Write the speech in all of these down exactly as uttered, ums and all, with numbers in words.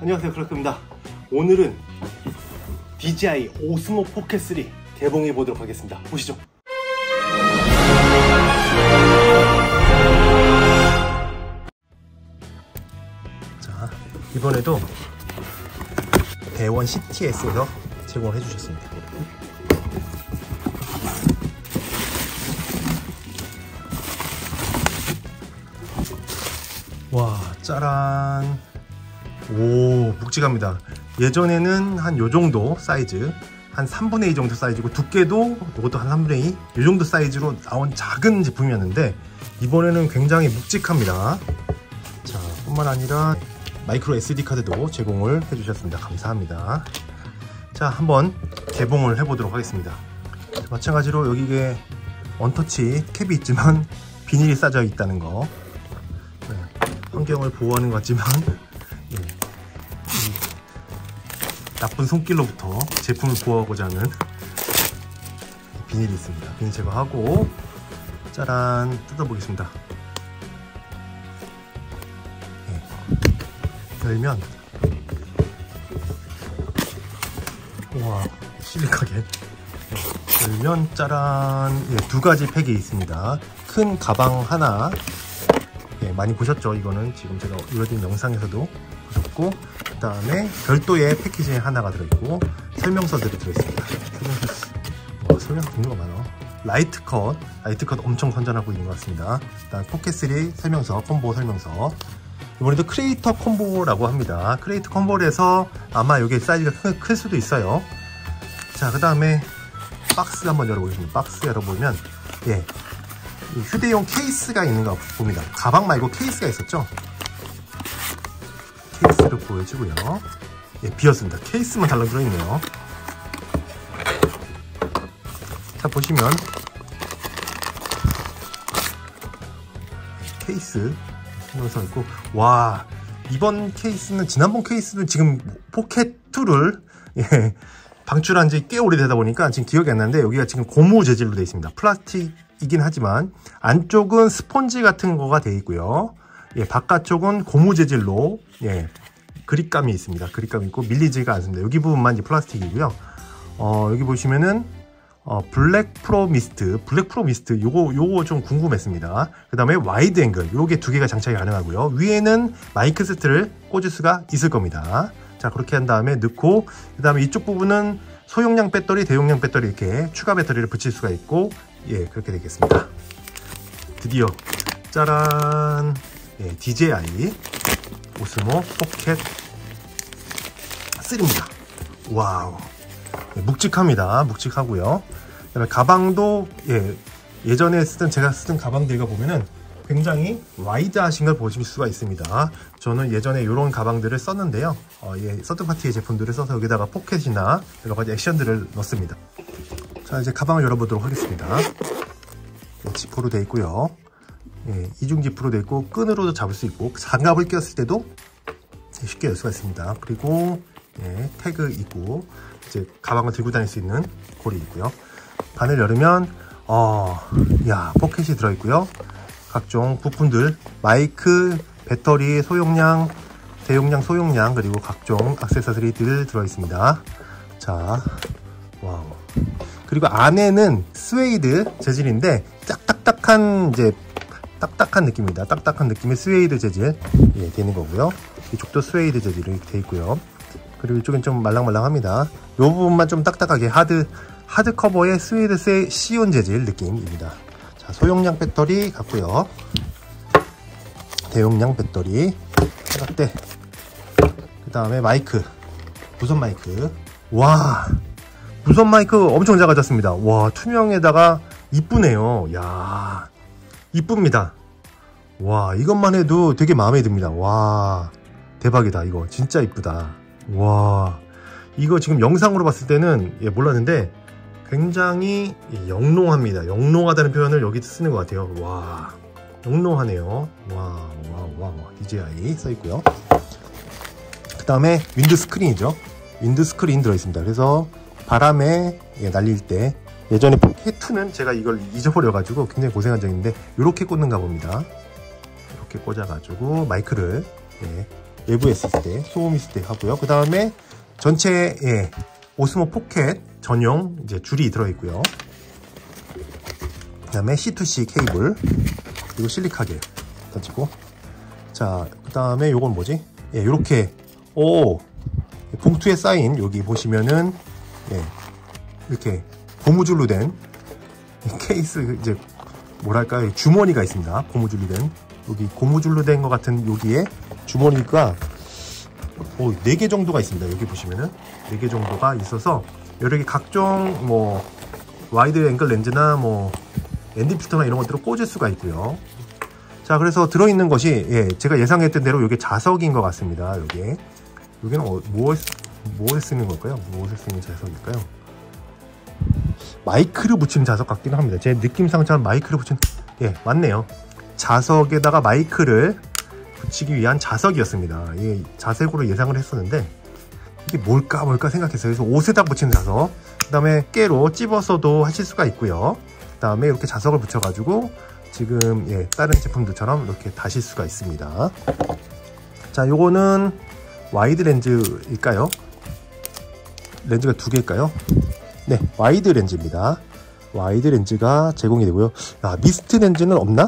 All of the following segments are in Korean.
안녕하세요, 크라크입니다. 오늘은 디제이 오스모 포켓 쓰리 개봉해 보도록 하겠습니다. 보시죠. 자, 이번에도 대원 씨티에스에서 제공을 해주셨습니다. 와, 짜란. 오, 묵직합니다. 예전에는 한 요정도 사이즈, 한 삼분의 이 정도 사이즈고, 두께도 이것도 한 삼분의 이 이 정도 사이즈로 나온 작은 제품이었는데, 이번에는 굉장히 묵직합니다. 자, 뿐만 아니라 마이크로 에스디 카드도 제공을 해주셨습니다. 감사합니다. 자, 한번 개봉을 해보도록 하겠습니다. 마찬가지로 여기에 원터치 캡이 있지만 비닐이 싸져 있다는 거, 네, 환경을 보호하는 것 같지만, 예, 나쁜 손길로부터 제품을 보호하고자 하는 비닐이 있습니다. 비닐 제거하고, 짜란, 뜯어보겠습니다. 예, 열면, 우와, 실리카게. 열면, 짜란, 예, 두 가지 팩이 있습니다. 큰 가방 하나, 예, 많이 보셨죠? 이거는 지금 제가 올려드린 영상에서도 보셨고, 그 다음에 별도의 패키지 하나가 들어있고, 설명서들이 들어있습니다. 설명서, 어, 설명서 종류가 많아. 라이트 컷, 라이트 컷 엄청 선전하고 있는 것 같습니다. 일단 포켓 쓰리 설명서, 콤보 설명서. 이번에도 크리에이터 콤보라고 합니다. 크리에이터 콤보에서 아마 이게 사이즈가 클, 클 수도 있어요. 자, 그 다음에 박스 한번 열어보겠습니다. 박스 열어보면, 예, 휴대용 케이스가 있는 거 봅니다. 가방 말고 케이스가 있었죠? 케이스를 보여주고요. 예, 비었습니다. 케이스만 달랑 들어있네요. 자, 보시면 케이스 설명서 있고, 와, 이번 케이스는, 지난번 케이스는 지금 포켓 이를 예, 방출한 지 꽤 오래되다 보니까 지금 기억이 안 나는데, 여기가 지금 고무 재질로 되어 있습니다. 플라스틱이긴 하지만 안쪽은 스펀지 같은 거가 되어 있고요. 예, 바깥쪽은 고무 재질로, 예, 그립감이 있습니다. 그립감이 있고 밀리지가 않습니다. 여기 부분만 이제 플라스틱이고요. 어, 여기 보시면은 어, 블랙 프로 미스트, 블랙 프로 미스트, 요거 요거 좀 궁금했습니다. 그 다음에 와이드 앵글, 요게 두 개가 장착이 가능하고요. 위에는 마이크 세트를 꽂을 수가 있을 겁니다. 자, 그렇게 한 다음에 넣고, 그 다음에 이쪽 부분은 소용량 배터리, 대용량 배터리 이렇게 추가 배터리를 붙일 수가 있고, 예, 그렇게 되겠습니다. 드디어 짜란, 예, 디제이 오스모 포켓 쓰리입니다. 와우, 예, 묵직합니다. 묵직하고요. 그다음에 가방도, 예, 예전에 쓰던, 제가 쓰던 가방들과 보면은 굉장히 와이드하신 걸 보실 수가 있습니다. 저는 예전에 이런 가방들을 썼는데요. 어, 예, 서드파티의 제품들을 써서 여기다가 포켓이나 여러 가지 액션들을 넣습니다. 자, 이제 가방을 열어보도록 하겠습니다. 예, 지퍼로 되어 있고요. 예, 이중 지퍼로 되어 있고, 끈으로도 잡을 수 있고, 장갑을 꼈을 때도 쉽게 열 수가 있습니다. 그리고, 예, 태그 있고, 이제 가방을 들고 다닐 수 있는 고리 있고요. 반을 열으면, 어, 야, 포켓이 들어있고요. 각종 부품들, 마이크, 배터리, 소용량, 대용량, 소용량, 그리고 각종 액세서리들 들어있습니다. 자, 와우. 그리고 안에는 스웨이드 재질인데, 딱딱딱한, 이제, 딱딱한 느낌입니다. 딱딱한 느낌의 스웨이드 재질, 예, 되는 거고요. 이쪽도 스웨이드 재질이 되어 있고요. 그리고 이쪽은 좀 말랑말랑합니다. 이 부분만 좀 딱딱하게 하드, 하드 커버의 스웨이드 시온 재질 느낌입니다. 자, 소용량 배터리 같고요. 대용량 배터리, 사각대, 그 다음에 마이크, 무선 마이크. 와, 무선 마이크 엄청 작아졌습니다. 와, 투명에다가 이쁘네요. 야, 이쁩니다. 와, 이것만 해도 되게 마음에 듭니다. 와, 대박이다. 이거 진짜 이쁘다. 와, 이거 지금 영상으로 봤을 때는, 예, 몰랐는데 굉장히 영롱합니다. 영롱하다는 표현을 여기 쓰는 것 같아요. 와, 영롱하네요. 와, 와, 와, 와. 디제이 써있고요. 그 다음에 윈드 스크린이죠. 윈드 스크린 들어있습니다. 그래서 바람에, 예, 날릴 때, 예전에 포켓 이는 제가 이걸 잊어버려가지고 굉장히 고생한 적이 있는데, 이렇게 꽂는가 봅니다. 이렇게 꽂아가지고 마이크를, 예, 외부에 있을 때, 소음이 있을 때 하고요. 그 다음에 전체, 예, 오스모 포켓 전용 이제 줄이 들어있고요. 그 다음에 씨 투 씨 케이블, 그리고 실리카겔 던지고. 자, 그 다음에 요건 뭐지? 예, 요렇게, 오, 봉투에 쌓인, 여기 보시면은, 예, 이렇게 고무줄로 된 케이스, 이제, 뭐랄까요, 주머니가 있습니다. 고무줄로 된. 여기 고무줄로 된 것 같은 여기에 주머니가, 오, 네 개 정도가 있습니다. 여기 보시면은. 네 개 정도가 있어서, 여러 개 각종, 뭐, 와이드 앵글 렌즈나, 뭐, 엔디 필터나 이런 것들을 꽂을 수가 있고요. 자, 그래서 들어있는 것이, 예, 제가 예상했던 대로 이게 자석인 것 같습니다. 여기. 여기는 어, 무엇, 무엇에 쓰는 걸까요? 무엇에 쓰는 자석일까요? 마이크를 붙이는 자석 같기는 합니다. 제 느낌상 참 마이크를 붙이는, 예, 맞네요. 자석에다가 마이크를 붙이기 위한 자석이었습니다. 예, 자색으로 예상을 했었는데, 이게 뭘까, 뭘까 생각했어요. 그래서 옷에다 붙이는 자석. 그 다음에 깨로 찝어서도 하실 수가 있고요. 그 다음에 이렇게 자석을 붙여가지고, 지금, 예, 다른 제품들처럼 이렇게 다실 수가 있습니다. 자, 요거는 와이드 렌즈일까요? 렌즈가 두 개일까요? 네, 와이드 렌즈입니다. 와이드 렌즈가 제공이 되고요. 아, 미스트 렌즈는 없나?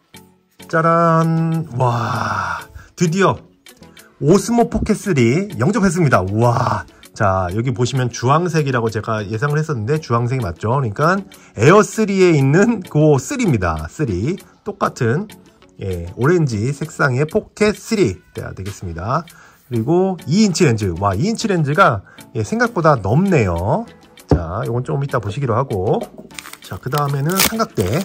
짜란. 와, 드디어 오스모 포켓 쓰리 영접했습니다. 와. 자, 여기 보시면 주황색이라고 제가 예상을 했었는데 주황색이 맞죠? 그러니까 에어 쓰리에 있는 그 쓰리입니다. 쓰리. 똑같은, 예, 오렌지 색상의 포켓 쓰리 돼야 되겠습니다. 그리고 이 인치 렌즈. 와, 이 인치 렌즈가, 예, 생각보다 넓네요. 자, 이건 좀 이따 보시기로 하고. 자, 그 다음에는 삼각대.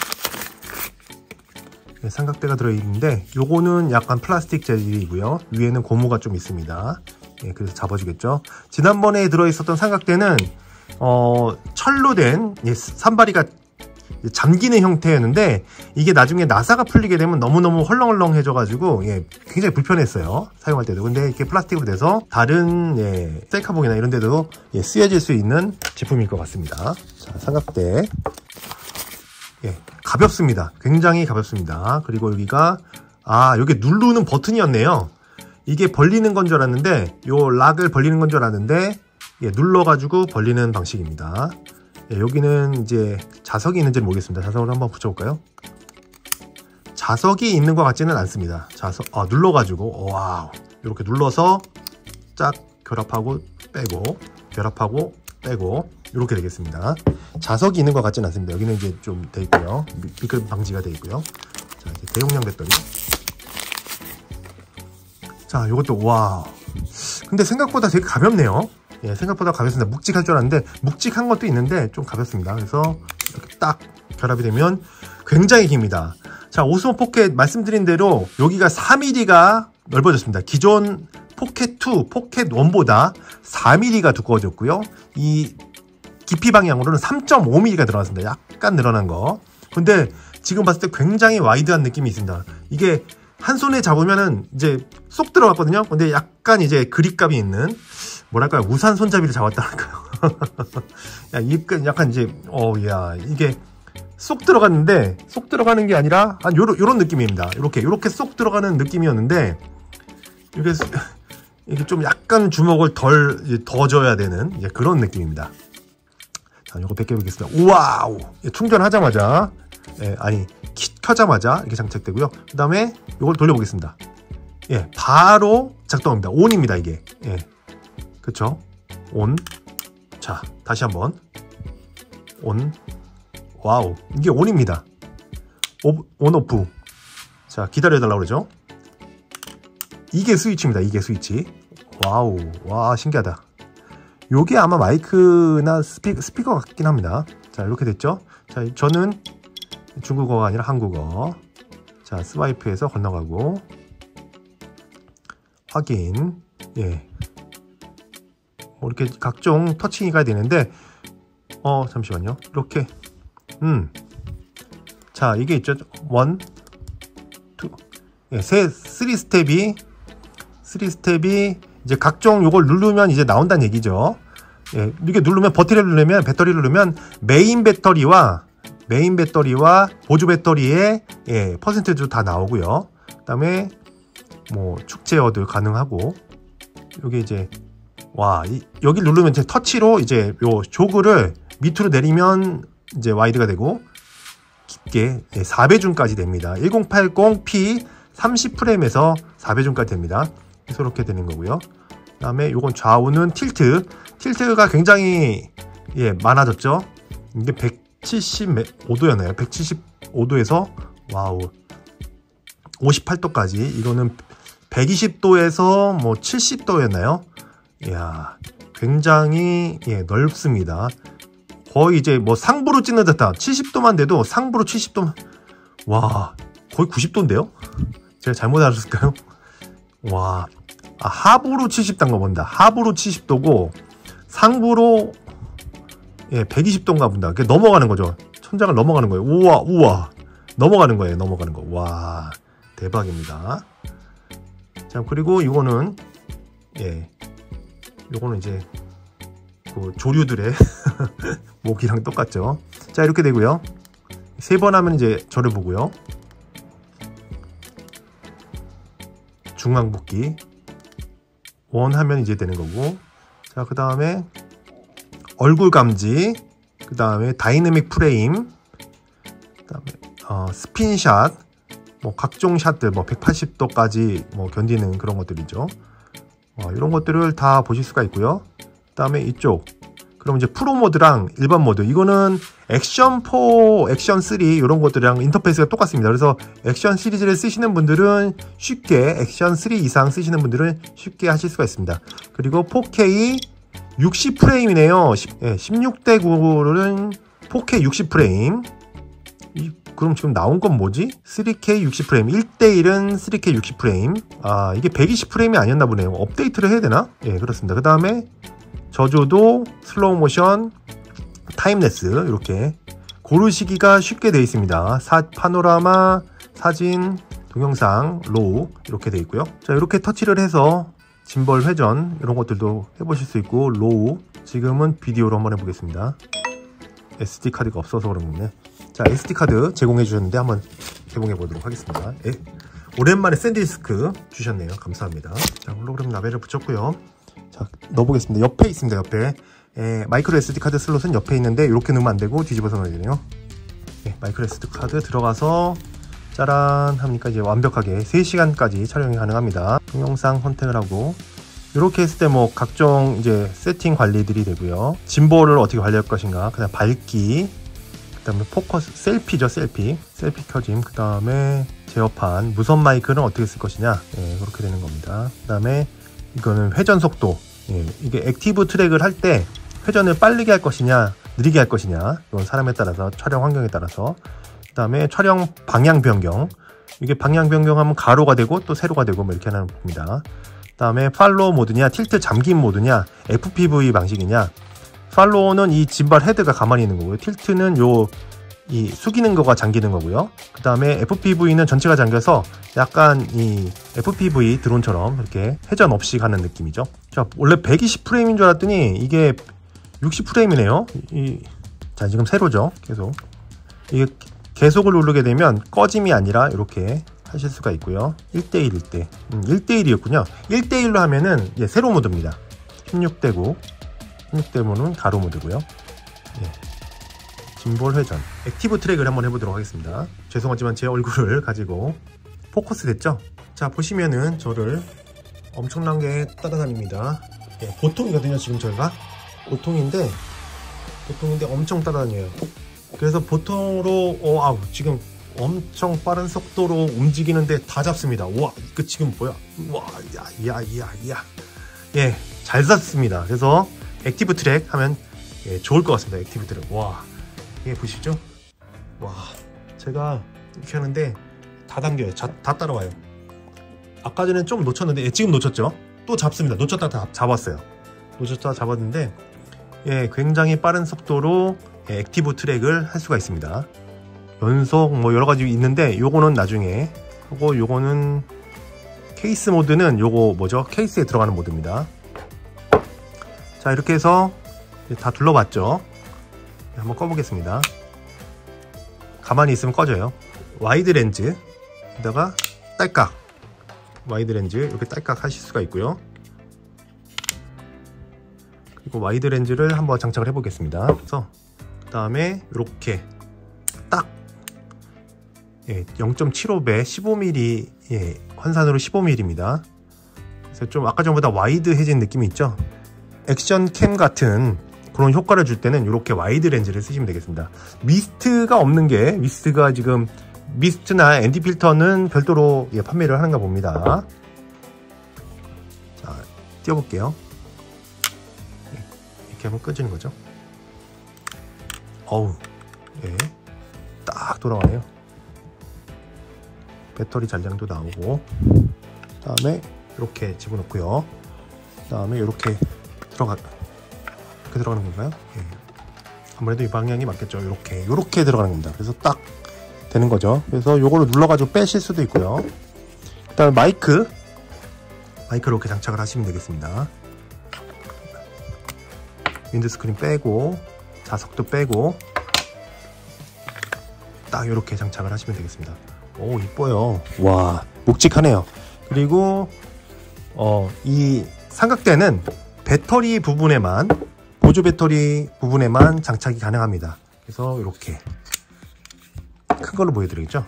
예, 삼각대가 들어있는데 요거는 약간 플라스틱 재질이고요. 위에는 고무가 좀 있습니다. 예, 그래서 잡아주겠죠. 지난번에 들어있었던 삼각대는 어, 철로 된, 예, 산바리가 잠기는 형태였는데 이게 나중에 나사가 풀리게 되면 너무너무 헐렁헐렁해져 가지고, 예, 굉장히 불편했어요, 사용할 때도. 근데 이렇게 플라스틱으로 돼서 다른, 예, 셀카봉이나 이런 데도, 예, 쓰여질 수 있는 제품일 것 같습니다. 자, 삼각대. 예, 가볍습니다. 굉장히 가볍습니다. 그리고 여기가, 아, 여기 누르는 버튼이었네요. 이게 벌리는 건 줄 알았는데, 요 락을 벌리는 건 줄 알았는데, 예, 눌러가지고 벌리는 방식입니다. 예, 여기는 이제 자석이 있는지는 모르겠습니다. 자석을 한번 붙여볼까요? 자석이 있는 것 같지는 않습니다. 자석, 아, 눌러가지고, 와우. 이렇게 눌러서 쫙 결합하고 빼고, 결합하고 빼고, 이렇게 되겠습니다. 자석이 있는 것 같지는 않습니다. 여기는 이제 좀 돼 있고요. 미끄럼 방지가 돼 있고요. 자, 이제 대용량 배터리. 자, 요것도, 와. 근데 생각보다 되게 가볍네요. 예, 생각보다 가볍습니다. 묵직할 줄 알았는데, 묵직한 것도 있는데, 좀 가볍습니다. 그래서, 이렇게 딱 결합이 되면 굉장히 깁니다. 자, 오스모 포켓 말씀드린 대로, 여기가 사 밀리미터가 넓어졌습니다. 기존 포켓 투, 포켓 원보다 사 밀리미터가 두꺼워졌고요. 이 깊이 방향으로는 삼 점 오 밀리미터가 들어갔습니다. 약간 늘어난 거. 근데 지금 봤을 때 굉장히 와이드한 느낌이 있습니다. 이게, 한 손에 잡으면은 이제 쏙 들어갔거든요. 근데 약간 이제 그립감이 있는, 뭐랄까요, 우산 손잡이를 잡았다랄까요. 야, 약간 이제, 어, 야, 이게 쏙 들어갔는데, 쏙 들어가는 게 아니라, 한 요런, 요런 느낌입니다. 이렇게, 요렇게 쏙 들어가는 느낌이었는데, 이게, 이게 좀 약간 주먹을 덜, 더 줘야 되는, 이제 그런 느낌입니다. 자, 요거 벗겨보겠습니다. 우와우! 충전하자마자, 예, 아니, 키 켜자마자 이렇게 장착되고요. 그 다음에 이걸 돌려보겠습니다. 예, 바로 작동합니다. 온입니다, 이게. 예, 그쵸? 온. 자, 다시 한번. 온. 와우, 이게 온입니다. 오, 온, 오프. 자, 기다려달라고 그러죠? 이게 스위치입니다, 이게 스위치. 와우, 와, 신기하다. 요게 아마 마이크나 스피, 스피커 같긴 합니다. 자, 이렇게 됐죠? 자, 저는 중국어가 아니라 한국어. 자, 스와이프에서 건너가고 확인. 예, 뭐 이렇게 각종 터치가 되는데, 어 잠시만요. 이렇게, 음, 자, 이게 있죠. 원, 투, 예, 세, 쓰리 스텝이 쓰리 스텝이 이제 각종 요걸 누르면 이제 나온다는 얘기죠. 예, 이렇게 누르면, 버튼을 누르면, 배터리를 누르면 메인 배터리와 메인 배터리와 보조 배터리의, 예, 퍼센트도 다 나오고요. 그 다음에 뭐 축제어도 가능하고, 여기 이제 와 이, 여기 누르면 이제 터치로 이제 요 조그를 밑으로 내리면 이제 와이드가 되고 깊게 네, 사 배 줌까지 됩니다. 천팔십 피 삼십 프레임에서 사 배 줌까지 됩니다. 그래서 이렇게 되는 거고요. 그 다음에 요건 좌우는 틸트. 틸트가 굉장히 예 많아졌죠. 이게 백칠십오 도였나요? 백칠십오 도에서 와우 오십팔 도까지. 이거는 백이십 도에서 뭐 칠십 도였나요? 이야, 굉장히 예, 넓습니다. 거의 이제 뭐 상부로 찍는 듯한 칠십 도만 돼도 상부로 칠십 도, 와, 거의 구십 도인데요? 제가 잘못 알았을까요? 와, 아, 하부로 칠십 도인가 본다. 하부로 칠십 도고 상부로 예, 백이십 도인가 본다. 그게 넘어가는 거죠. 천장을 넘어가는 거예요. 우와, 우와, 넘어가는 거예요. 넘어가는 거. 와, 대박입니다. 자, 그리고 이거는 예, 요거는 이제 그 조류들의 목이랑 똑같죠. 자, 이렇게 되고요. 세 번 하면 이제 저를 보고요. 중앙붓기 원 하면 이제 되는 거고. 자, 그 다음에 얼굴 감지, 그 다음에 다이내믹 프레임, 그 다음에 어, 스핀샷, 뭐 각종 샷들, 뭐 백팔십 도까지 뭐 견디는 그런 것들이죠. 어, 이런 것들을 다 보실 수가 있고요. 그 다음에 이쪽, 그럼 이제 프로 모드랑 일반 모드, 이거는 액션 사, 액션 삼 이런 것들이랑 인터페이스가 똑같습니다. 그래서 액션 시리즈를 쓰시는 분들은 쉽게, 액션 삼 이상 쓰시는 분들은 쉽게 하실 수가 있습니다. 그리고 포케이 육십 프레임이네요. 십육 대 구는 포케이 육십 프레임. 이, 그럼 지금 나온 건 뭐지? 쓰리 케이 육십 프레임. 일 대 일은 쓰리 케이 육십 프레임. 아, 이게 백이십 프레임이 아니었나 보네요. 업데이트를 해야 되나? 예, 그렇습니다. 그 다음에 저조도, 슬로우 모션, 타임레스 이렇게 고르시기가 쉽게 되어 있습니다. 사, 파노라마, 사진, 동영상, 로우 이렇게 되어 있고요. 자, 이렇게 터치를 해서 짐벌 회전 이런 것들도 해보실 수 있고, 로우, 지금은 비디오로 한번 해보겠습니다. 에스디 카드가 없어서 그런 거네. 자, 에스디 카드 제공해 주셨는데 한번 개봉해 보도록 하겠습니다. 에, 오랜만에 샌디스크 주셨네요. 감사합니다. 자, 홀로그램 라벨을 붙였고요. 자, 넣어보겠습니다. 옆에 있습니다. 옆에 에, 마이크로 에스디 카드 슬롯은 옆에 있는데 이렇게 넣으면 안 되고 뒤집어서 넣어야 되네요. 네, 마이크로 에스디 카드 들어가서 짜란 하니까 이제 완벽하게 세 시간까지 촬영이 가능합니다. 동영상 선택을 하고 이렇게 했을 때 뭐 각종 이제 세팅 관리들이 되고요. 짐볼을 어떻게 관리할 것인가, 그다음 밝기, 그 다음에 포커스, 셀피죠, 셀피. 셀피 켜짐. 그 다음에 제어판, 무선 마이크는 어떻게 쓸 것이냐. 예, 그렇게 되는 겁니다. 그 다음에 이거는 회전 속도. 예, 이게 액티브 트랙을 할 때 회전을 빠르게 할 것이냐, 느리게 할 것이냐. 이건 사람에 따라서, 촬영 환경에 따라서. 그 다음에 촬영 방향 변경. 이게 방향 변경하면 가로가 되고 또 세로가 되고 뭐 이렇게 하는 겁니다. 그 다음에 팔로우 모드냐, 틸트 잠김 모드냐, 에프피브이 방식이냐. 팔로우는 이 짐발 헤드가 가만히 있는 거고요. 틸트는 요 이 숙이는 거가 잠기는 거고요. 그 다음에 에프피브이는 전체가 잠겨서 약간 이 에프피브이 드론처럼 이렇게 회전 없이 가는 느낌이죠. 자, 원래 백이십 프레임인 줄 알았더니 이게 육십 프레임이네요. 이, 자, 지금 세로죠. 계속 이게 계속을 누르게 되면 꺼짐이 아니라 이렇게 하실 수가 있고요. 일 대 일, 일 대 음, 일 대 일이었군요. 일 대 일로 하면은 예, 세로 모드입니다. 십육 대 구, 십육 대 구는 가로 모드고요. 예. 짐볼 회전, 액티브 트랙을 한번 해보도록 하겠습니다. 죄송하지만 제 얼굴을 가지고 포커스 됐죠? 자, 보시면은 저를 엄청나게 따라다닙니다. 예, 보통이거든요. 지금 저희가 보통인데 보통인데 엄청 따라다녀요. 그래서 보통으로 어, 아, 지금 엄청 빠른 속도로 움직이는데 다 잡습니다. 와, 이거 지금 뭐야? 와, 야, 야, 야, 야. 예, 잘 잡습니다. 그래서 액티브 트랙 하면 예, 좋을 것 같습니다. 액티브 트랙. 와, 예, 보시죠. 와, 제가 이렇게 하는데 다 당겨요. 자, 다 따라와요. 아까 전에 좀 놓쳤는데 예, 지금 놓쳤죠? 또 잡습니다. 놓쳤다 다 잡았어요. 놓쳤다 잡았는데 예, 굉장히 빠른 속도로 예, 액티브 트랙을 할 수가 있습니다. 연속 뭐 여러 가지 있는데 요거는 나중에 하고, 요거는 케이스 모드는 요거 뭐죠? 케이스에 들어가는 모드입니다. 자, 이렇게 해서 다 둘러봤죠? 한번 꺼보겠습니다. 가만히 있으면 꺼져요. 와이드 렌즈에다가 딸깍 와이드 렌즈 이렇게 딸깍 하실 수가 있고요. 그리고 와이드 렌즈를 한번 장착을 해 보겠습니다. 그래서 그 다음에 이렇게 딱 예, 영 점 칠오 배 십오 밀리미터 예, 환산으로 십오 밀리미터입니다. 그래서 좀 아까 전보다 와이드해진 느낌이 있죠. 액션 캠 같은 그런 효과를 줄 때는 이렇게 와이드 렌즈를 쓰시면 되겠습니다. 미스트가 없는 게 미스트가 지금 미스트나 엔 디 필터는 별도로 예, 판매를 하는가 봅니다. 자, 띄워볼게요. 이렇게 하면 꺼지는 거죠. 어우, 예, 딱 돌아가네요. 배터리 잔량도 나오고, 그 다음에 이렇게 집어넣고요. 그 다음에 이렇게 들어가, 이렇게 들어가는 건가요? 예. 아무래도 이 방향이 맞겠죠. 이렇게, 이렇게 들어가는 겁니다. 그래서 딱 되는 거죠. 그래서 요거를 눌러가지고 빼실 수도 있고요. 그 다음에 마이크, 마이크를 이렇게 장착을 하시면 되겠습니다. 윈드스크린 빼고, 자석도 빼고, 딱 이렇게 장착을 하시면 되겠습니다. 오, 이뻐요. 와, 묵직하네요. 그리고 어, 이 삼각대는 배터리 부분에만, 보조 배터리 부분에만 장착이 가능합니다. 그래서 이렇게 큰 걸로 보여드리겠죠.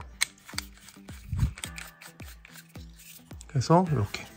그래서 이렇게,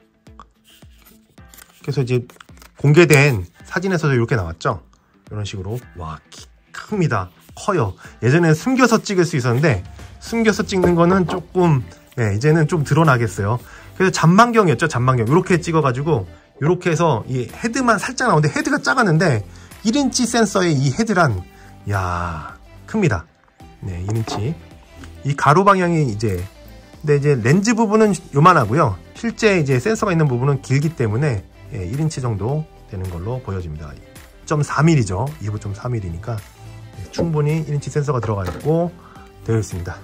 그래서 이제 공개된 사진에서도 이렇게 나왔죠. 이런 식으로. 와, 키 큽니다. 커요. 예전에는 숨겨서 찍을 수 있었는데 숨겨서 찍는 거는 조금, 네, 이제는 좀 드러나겠어요. 그래서 잔망경이었죠. 잔망경. 이렇게 찍어가지고 이렇게 해서 이 헤드만 살짝 나오는데 헤드가 작았는데 일 인치 센서의 이 헤드란, 야, 큽니다. 네, 일 인치. 이 가로 방향이 이제, 근데 이제 렌즈 부분은 요만하고요. 실제 이제 센서가 있는 부분은 길기 때문에 예, 일 인치 정도 되는 걸로 보여집니다. 이 점 사 밀리미터죠. 이 점 사 밀리미터니까 예, 충분히 일 인치 센서가 들어가 있고 되어 있습니다.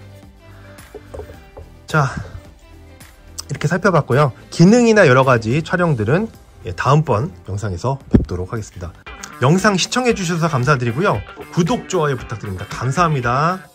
자, 이렇게 살펴봤고요. 기능이나 여러가지 촬영들은 예, 다음번 영상에서 뵙도록 하겠습니다. 영상 시청해 주셔서 감사드리고요. 구독, 좋아요 부탁드립니다. 감사합니다.